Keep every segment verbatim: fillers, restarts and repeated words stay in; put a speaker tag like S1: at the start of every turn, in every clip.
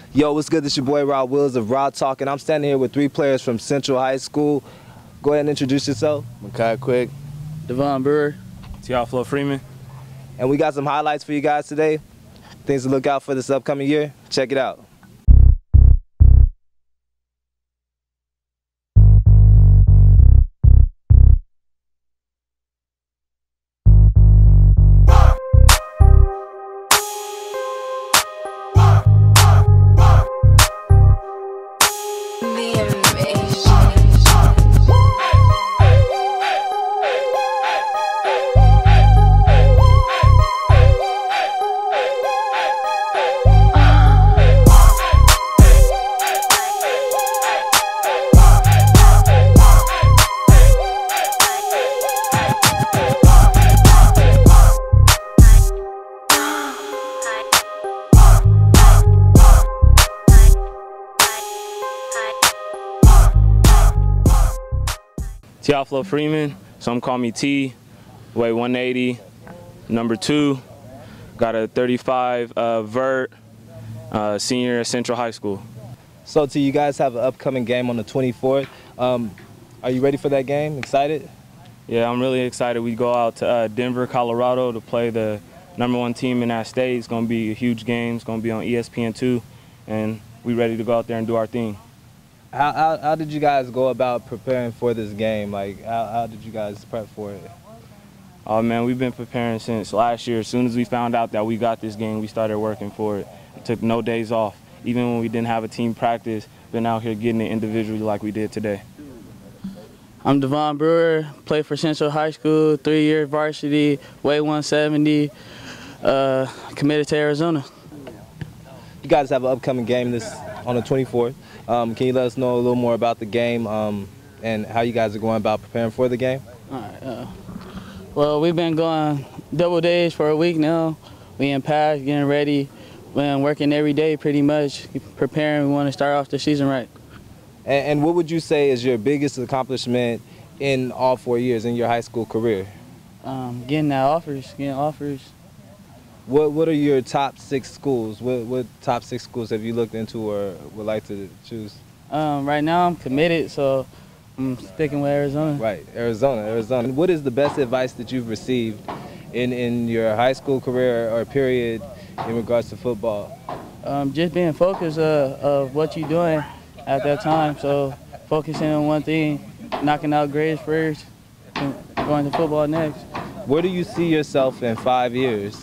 S1: Yo, what's good? This your boy Rod Wills of Rod Talk, and I'm standing here with three players from Central High School. Go ahead and introduce yourself.
S2: Makai Quick.
S3: Devon Brewer.
S4: Teoflo Freeman.
S1: And we got some highlights for you guys today. Things to look out for this upcoming year. Check it out.
S4: Teoflo Freeman, some call me T, weigh one eighty, number two, got a thirty-five uh, vert, uh, senior at Central High School.
S1: So, T, you guys have an upcoming game on the twenty-fourth. Um, are you ready for that game? Excited?
S4: Yeah, I'm really excited. We go out to uh, Denver, Colorado to play the number one team in that state. It's going to be a huge game. It's going to be on E S P N two, and we ready to go out there and do our thing.
S1: How, how, how did you guys go about preparing for this game? Like, how, how did you guys prep for it?
S4: Oh, man, we've been preparing since last year. As soon as we found out that we got this game, we started working for it. It took no days off. Even when we didn't have a team practice, been out here getting it individually like we did today.
S3: I'm Devon Brewer, play for Central High School, three-year varsity, weigh one seventy, uh, committed to Arizona.
S1: You guys have an upcoming game this on the twenty-fourth. Um, can you let us know a little more about the game um, and how you guys are going about preparing for the game?
S3: All right. Uh, well, we've been going double days for a week now. We in pack, getting ready. We've been working every day pretty much, preparing. We want to start off the season right.
S1: And, and what would you say is your biggest accomplishment in all four years in your high school career?
S3: Um, getting that offers, getting offers.
S1: What What are your top six schools? What What top six schools have you looked into or would like to choose?
S3: Um, right now I'm committed, so I'm sticking with Arizona.
S1: Right, Arizona, Arizona. What is the best advice that you've received in, in your high school career or period in regards to football?
S3: Um, just being focused uh, of what you're doing at that time. So focusing on one thing, knocking out grades first, and going to football next.
S1: Where do you see yourself in five years?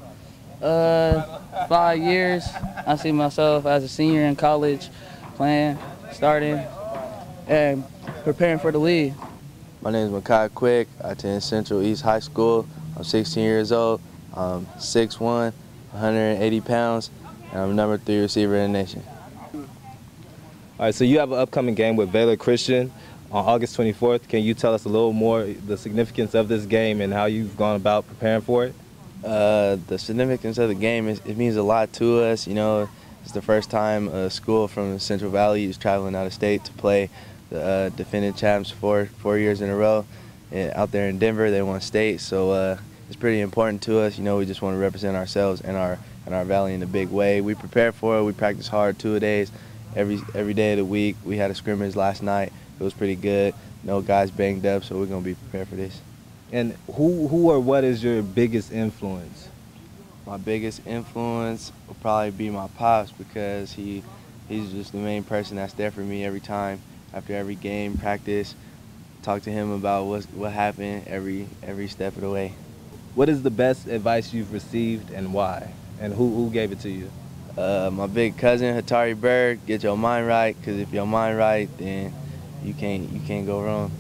S3: Uh, five years. I see myself as a senior in college, playing, starting, and preparing for the league.
S2: My name is Makai Quick. I attend Central East High School. I'm sixteen years old. I'm six one, one hundred eighty pounds, and I'm number three receiver in the nation.
S1: All right, so you have an upcoming game with Baylor Christian on August twenty-fourth. Can you tell us a little more the significance of this game and how you've gone about preparing for it?
S2: Uh, the significance of the game is it means a lot to us. You know, it's the first time a school from the Central Valley is traveling out of state to play the uh, defending champs four four years in a row. And out there in Denver, they won state, so uh, it's pretty important to us. You know, we just want to represent ourselves and our and our valley in a big way. We prepare for it. We practice hard two a days, every every day of the week. We had a scrimmage last night. It was pretty good. No guys banged up, so we're gonna be prepared for this.
S1: And who, who or what is your biggest influence?
S2: My biggest influence will probably be my pops because he he's just the main person that's there for me every time. After every game, practice, talk to him about what what happened every every step of the way.
S1: What is the best advice you've received and why? And who, who gave it to you?
S2: Uh, my big cousin, Hatari Bird, get your mind right, because if your mind right, then you can't you can't go wrong.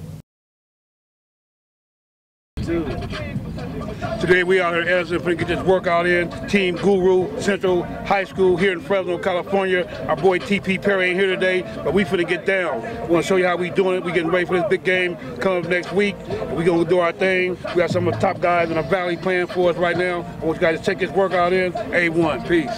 S5: Today we out here in Edison to get this workout in. Team Guru Central High School here in Fresno, California. Our boy T P Perry ain't here today, but we finna get down. We want to show you how we doing it. We getting ready for this big game coming up next week. We gonna do our thing. We got some of the top guys in our valley playing for us right now. I want you guys to check this workout in. A one, peace.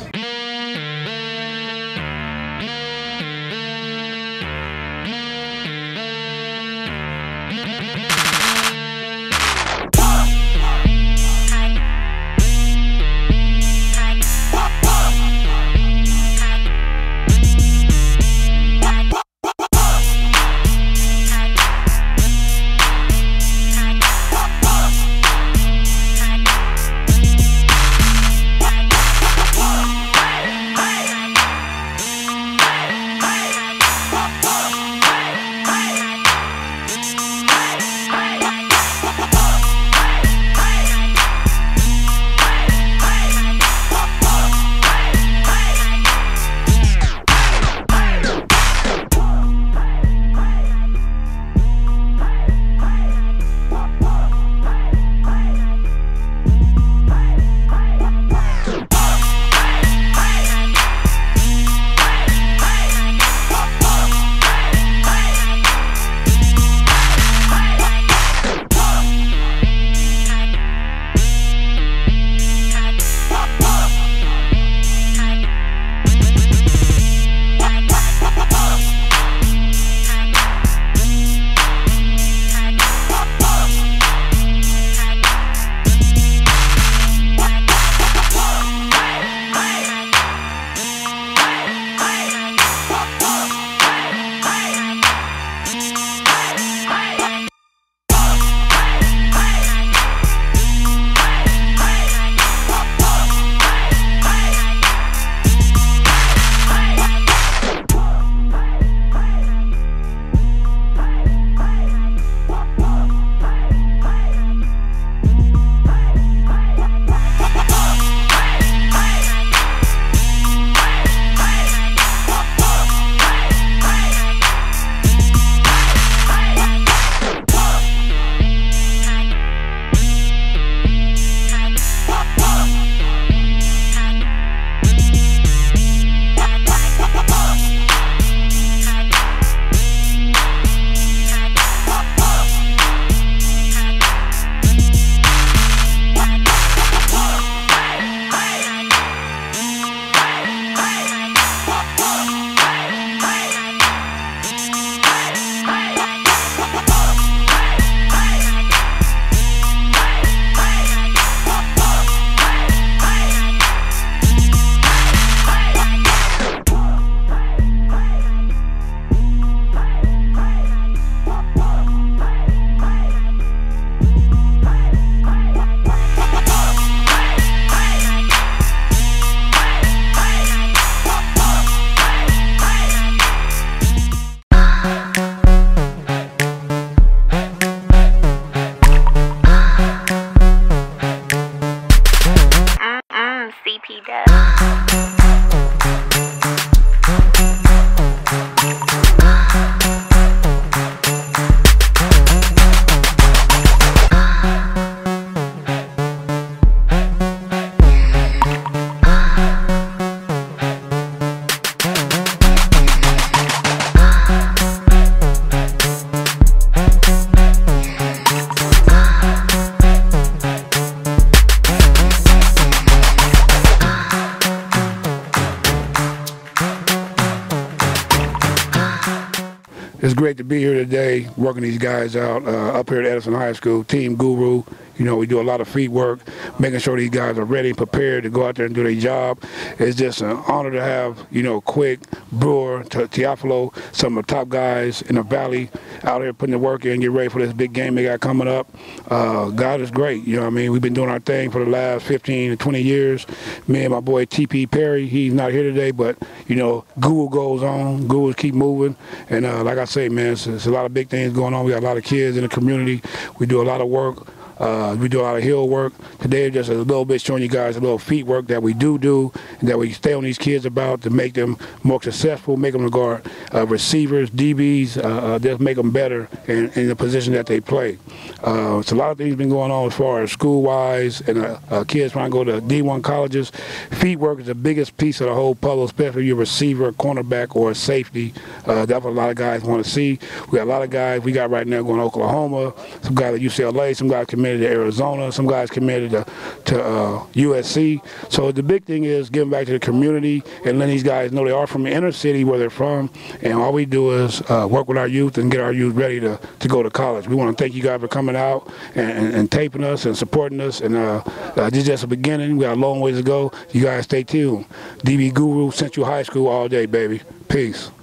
S5: It's great to be here today, working these guys out uh, up here at Edison High School, Team Guru. You know, we do a lot of feet work, making sure these guys are ready and prepared to go out there and do their job. It's just an honor to have, you know, Quick, Brewer, Teofilo, some of the top guys in the Valley out here putting the work in, get ready for this big game they got coming up. Uh, God is great. You know what I mean? We've been doing our thing for the last fifteen to twenty years. Me and my boy T P Perry, he's not here today, but, you know, Google goes on. Google keep moving. And uh, like I say, man, it's, it's a lot of big things going on. We got a lot of kids in the community. We do a lot of work. Uh, we do a lot of hill work. Today, just a little bit showing you guys a little feet work that we do do and that we stay on these kids about to make them more successful, make them guard uh, receivers, D Bs, uh, uh, just make them better in, in the position that they play. Uh, so a lot of things been going on as far as school-wise and uh, uh, kids trying to go to D one colleges. Feet work is the biggest piece of the whole puzzle, especially if you're a receiver, a cornerback, or a safety. Uh, that's what a lot of guys want to see. We got a lot of guys we got right now going to Oklahoma, some guys at U C L A, some guys committed to Arizona, some guys committed to, to uh, U S C. So the big thing is giving back to the community and letting these guys know they are from the inner city where they're from, and all we do is uh, work with our youth and get our youth ready to, to go to college. We want to thank you guys for coming out and, and, and taping us and supporting us, and uh, uh, this is just the beginning. We got a long ways to go. You guys stay tuned. D B Guru, Central High School all day, baby. Peace.